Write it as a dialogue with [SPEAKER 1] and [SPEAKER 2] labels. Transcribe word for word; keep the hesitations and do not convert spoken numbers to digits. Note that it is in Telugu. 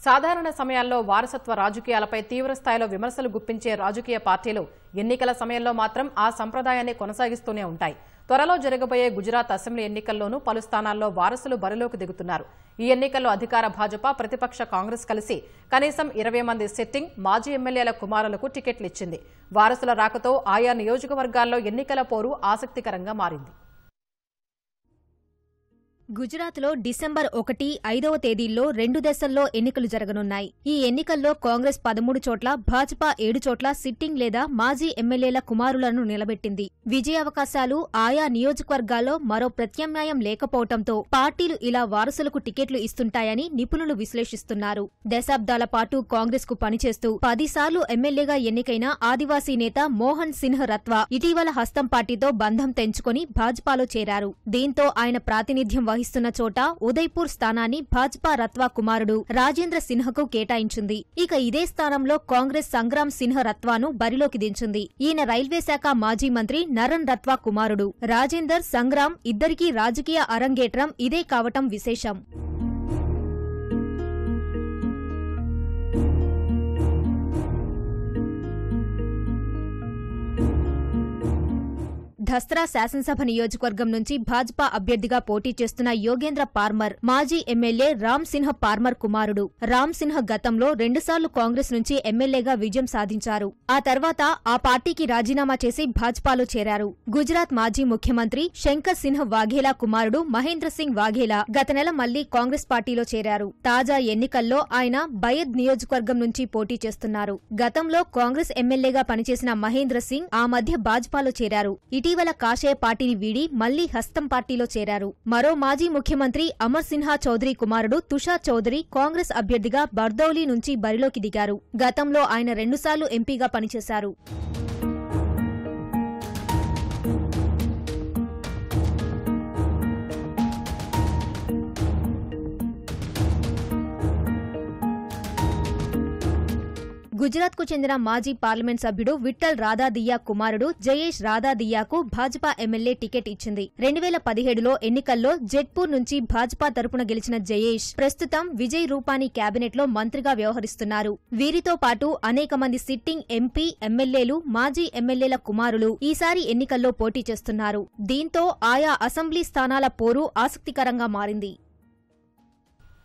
[SPEAKER 1] సాధారణ సమయాల్లో వారసత్వ రాజకీయాలపై తీవ్రస్థాయిలో విమర్శలు గుప్పించే రాజకీయ పార్టీలు ఎన్నికల సమయంలో మాత్రం ఆ సంప్రదాయాన్ని కొనసాగిస్తూనే ఉంటాయి. త్వరలో జరగబోయే గుజరాత్ అసెంబ్లీ ఎన్నికల్లోనూ పలు స్థానాల్లో వారసులు బరిలోకి దిగుతున్నారు. ఈ ఎన్నికల్లో అధికార భాజపా, ప్రతిపక్ష కాంగ్రెస్ కలిసి కనీసం ఇరవై మంది సిట్టింగ్ మాజీ ఎమ్మెల్యేల కుమారులకు టికెట్లు ఇచ్చింది. వారసుల రాకతో ఆయా నియోజకవర్గాల్లో ఎన్నికల పోరు ఆసక్తికరంగా మారింది.
[SPEAKER 2] గుజరాత్లో డిసెంబర్ ఒకటి ఐదవ తేదీల్లో రెండు దశల్లో ఎన్నికలు జరగనున్నాయి. ఈ ఎన్నికల్లో కాంగ్రెస్ పదమూడు చోట్ల, భాజపా ఏడు చోట్ల సిట్టింగ్ లేదా మాజీ ఎమ్మెల్యేల కుమారులను నిలబెట్టింది. విజయావకాశాలు ఆయా నియోజకవర్గాల్లో మరో ప్రత్యామ్నాయం లేకపోవడంతో పార్టీలు ఇలా వారసులకు టికెట్లు ఇస్తుంటాయని నిపుణులు విశ్లేషిస్తున్నారు. దశాబ్దాల పాటు కాంగ్రెస్ కు పనిచేస్తూ పదిసార్లు ఎమ్మెల్యేగా ఎన్నికైన ఆదివాసీ నేత మోహన్ సిన్హ్ రత్వా ఇటీవల హస్తం పార్టీతో బంధం తెంచుకుని భాజపాలో చేరారు. దీంతో ఆయన ప్రాతినిధ్యం వహిస్తున్న చోట ఉదయ్పూర్ స్థానాన్ని భాజపా రత్వా కుమారుడు రాజేంద్ర సిన్హకు కేటాయించింది. ఇక ఇదే స్థానంలో కాంగ్రెస్ సంగ్రామ్ సిన్హ రత్వాను బరిలోకి దించింది. ఈయన రైల్వే శాఖ మాజీ మంత్రి నరన్ రత్వా కుమారుడు. రాజేందర్, సంగ్రామ్ ఇద్దరికీ రాజకీయ అరంగేట్రం ఇదే కావటం విశేషం. ధస్త్రా శాసనసభ నియోజకవర్గం నుంచి భాజపా అభ్యర్థిగా పోటీ చేస్తున్న యోగేంద్ర పార్మర్ మాజీ ఎమ్మెల్యే రామ్ సిన్హ పార్మర్ కుమారుడు. రామ్ సిన్హ గతంలో రెండుసార్లు కాంగ్రెస్ నుంచి ఎమ్మెల్యేగా విజయం సాధించారు. ఆ తర్వాత ఆ పార్టీకి రాజీనామా చేసి భాజపాలో చేరారు. గుజరాత్ మాజీ ముఖ్యమంత్రి శంకర్ సిన్హ వాఘేలా కుమారుడు మహేంద్ర సింగ్ వాఘేలా గత నెల మళ్లీ కాంగ్రెస్ పార్టీలో చేరారు. తాజా ఎన్నికల్లో ఆయన బయద్ నియోజకవర్గం నుంచి పోటీ చేస్తున్నారు. గతంలో కాంగ్రెస్ ఎమ్మెల్యేగా పనిచేసిన మహేంద్ర సింగ్ ఆ మధ్య భాజపాలో చేరారు. ఇటీవల కాషాయ పార్టీని వీడి మళ్లీ హస్తం పార్టీలో చేరారు. మరో మాజీ ముఖ్యమంత్రి అమర్ సిన్హా చౌదరి కుమారుడు తుషార్ చౌదరి కాంగ్రెస్ అభ్యర్థిగా బర్దౌలీ నుంచి బరిలోకి దిగారు. గతంలో ఆయన రెండుసార్లు ఎంపీగా పనిచేశారు. గుజరాత్ కు చెందిన మాజీ పార్లమెంట్ సభ్యుడు విఠల్ రాధాదియా కుమారుడు జయేష్ రాధాదియాకు భాజపా ఎమ్మెల్యే టికెట్ ఇచ్చింది. రెండు వేల పదిహేడులో ఎన్నికల్లో జెట్పూర్ నుంచి భాజపా తరపున గెలిచిన జయేష్ ప్రస్తుతం విజయ్ రూపానీ కేబినెట్ లో మంత్రిగా వ్యవహరిస్తున్నారు. వీరితో పాటు అనేక మంది సిట్టింగ్ ఎంపీ, ఎమ్మెల్యేలు, మాజీ ఎమ్మెల్యేల కుమారులు ఈసారి ఎన్నికల్లో పోటీ చేస్తున్నారు. దీంతో ఆయా అసెంబ్లీ స్థానాల పోరు ఆసక్తికరంగా మారింది.